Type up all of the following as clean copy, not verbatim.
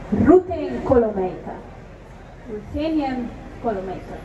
Ruthenian Colomaker. Ruthenian Colomaker.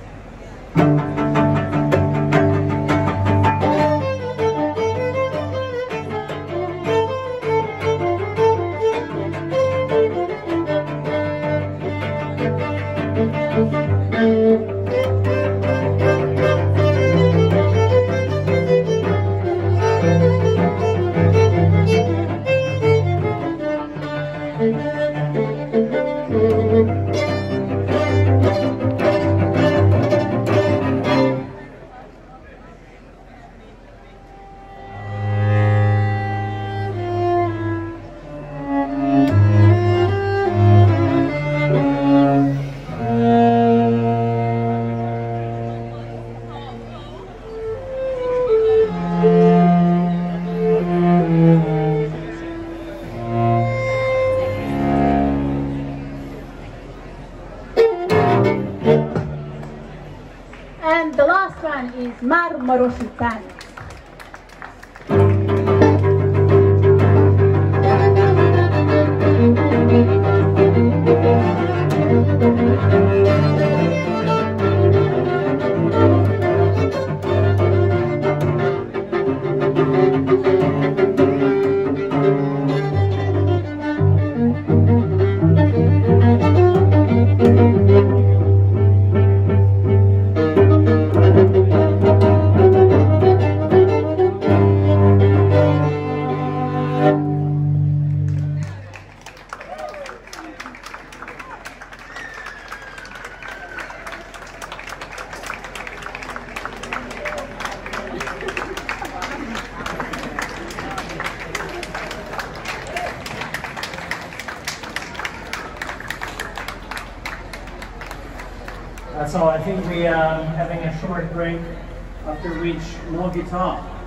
And the last one is Marmarositani. That's all. I think we are having a short break after which more guitar.